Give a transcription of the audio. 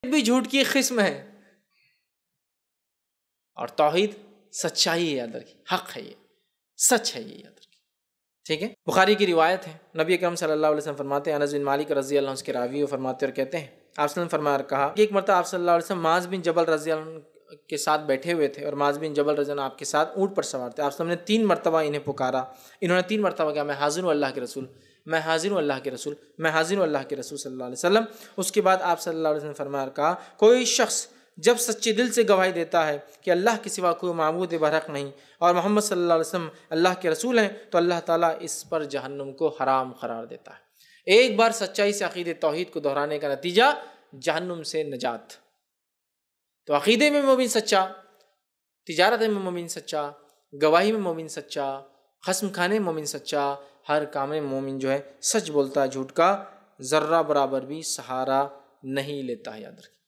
بھی جھوٹ کی ایک قسم ہے، اور توحید سچائی ہے، یاد رکھیے، حق ہے، یہ سچ ہے، یہ یاد رکھیے، ٹھیک ہے۔ بخاری کی روایت ہے، نبی اکرم صلی اللہ علیہ وسلم فرماتے ہیں، انس بن مالک رضی اللہ عنہ اس کے راوی، وہ فرماتے اور کہتے ہیں آپ نے فرمایا کہا کہ ایک مرتبہ آپ صلی اللہ علیہ وسلم معاذ بن جبل رضی اللہ عنہ کے ساتھ بیٹھے ہوئے تھے، اور معاذ بن جبل رضی اللہ عنہ آپ کے ساتھ اونٹ پر سوار تھے۔ آپ صلی اللہ علیہ وسلم نے 3 مرتبہ انہیں پکارا، انہوں نے 3 مرتبہ کہا میں حاضر ہوں اللہ کے رسول، میں حاضر ہوں اللہ کے رسول، میں حاضر ہوں اللہ کے رسول صلی اللہ علیہ وسلم۔ اس کے بعد آپ صلی اللہ علیہ وسلم نے فرمایا کہا کوئی شخص جب سچے دل سے گواہی دیتا ہے کہ اللہ کے سوا کوئی معبود برحق نہیں اور محمد صلی اللہ علیہ وسلم اللہ کے رسول ہیں، تو اللہ تعالیٰ اس پر جہنم کو حرام قرار دیتا ہے۔ ایک بار سچائی سے عقیدے توحید کو دہرانے کا نتیجہ جہنم سے نجات۔ تو عقیدے میں مومن سچا، تجارت میں مومن سچا، گواہی میں مومن سچا، قسم کھانے میں مومن سچا، ہر کام میں مومن جو ہے سچ بولتا ہے، جھوٹ کا ذرہ برابر بھی سہارا نہیں لیتا ہے، یاد رکھیں۔